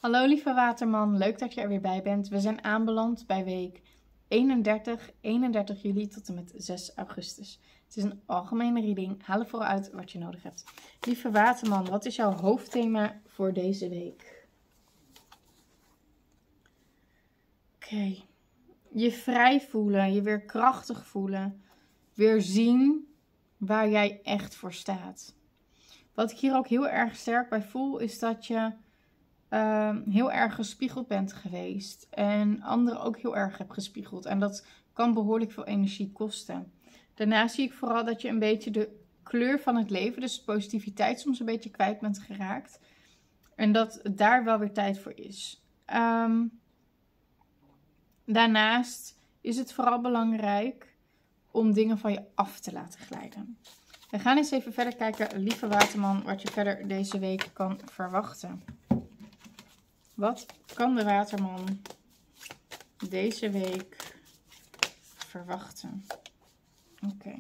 Hallo lieve waterman, leuk dat je er weer bij bent. We zijn aanbeland bij week 31 juli tot en met 6 augustus. Het is een algemene reading, haal er vooruit wat je nodig hebt. Lieve waterman, wat is jouw hoofdthema voor deze week? Oké. Je vrij voelen, je weer krachtig voelen, weer zien waar jij echt voor staat. Wat ik hier ook heel erg sterk bij voel is dat je heel erg gespiegeld bent geweest. En anderen ook heel erg hebt gespiegeld. En dat kan behoorlijk veel energie kosten. Daarnaast zie ik vooral dat je een beetje de kleur van het leven, dus de positiviteit, soms een beetje kwijt bent geraakt. En dat daar wel weer tijd voor is. Daarnaast is het vooral belangrijk om dingen van je af te laten glijden. We gaan eens even verder kijken, lieve waterman, wat je verder deze week kan verwachten. Wat kan de waterman deze week verwachten? Oké.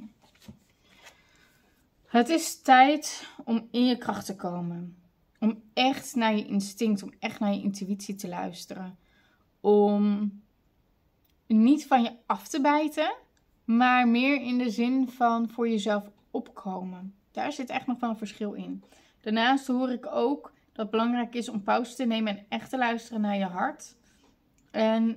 Het is tijd om in je kracht te komen. Om echt naar je instinct, om echt naar je intuïtie te luisteren. Om niet van je af te bijten, maar meer in de zin van voor jezelf opkomen. Daar zit echt nog wel een verschil in. Daarnaast hoor ik ook dat het belangrijk is om pauze te nemen en echt te luisteren naar je hart. En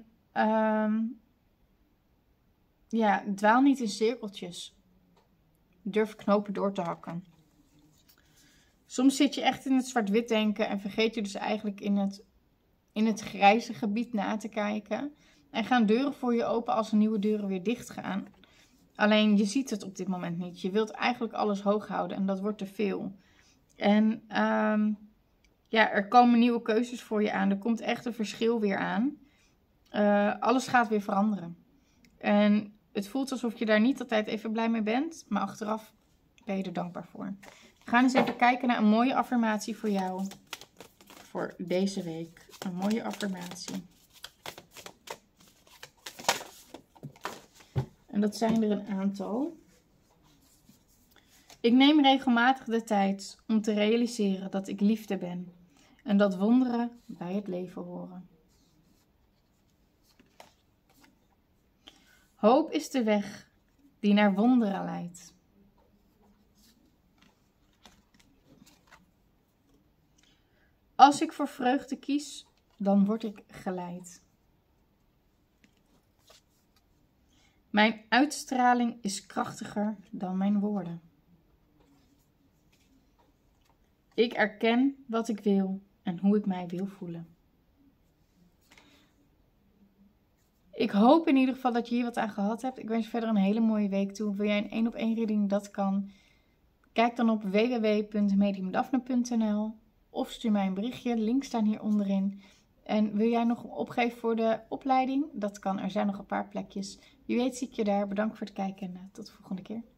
dwaal niet in cirkeltjes. Durf knopen door te hakken. Soms zit je echt in het zwart-wit denken en vergeet je dus eigenlijk in het grijze gebied na te kijken. En gaan deuren voor je open als er nieuwe deuren weer dicht gaan. Alleen je ziet het op dit moment niet. Je wilt eigenlijk alles hoog houden en dat wordt te veel. En er komen nieuwe keuzes voor je aan. Er komt echt een verschil weer aan. Alles gaat weer veranderen. En het voelt alsof je daar niet altijd even blij mee bent. Maar achteraf ben je er dankbaar voor. We gaan eens even kijken naar een mooie affirmatie voor jou. Voor deze week. Een mooie affirmatie. En dat zijn er een aantal. Ik neem regelmatig de tijd om te realiseren dat ik liefde ben. En dat wonderen bij het leven horen. Hoop is de weg die naar wonderen leidt. Als ik voor vreugde kies, dan word ik geleid. Mijn uitstraling is krachtiger dan mijn woorden. Ik erken wat ik wil en hoe ik mij wil voelen. Ik hoop in ieder geval dat je hier wat aan gehad hebt. Ik wens je verder een hele mooie week toe. Wil jij een 1-op-1 reading? Dat kan. Kijk dan op www.mediumdaphne.nl of stuur mij een berichtje. Links staan hier onderin. En wil jij nog opgeven voor de opleiding? Dat kan. Er zijn nog een paar plekjes. Wie weet zie ik je daar. Bedankt voor het kijken en tot de volgende keer.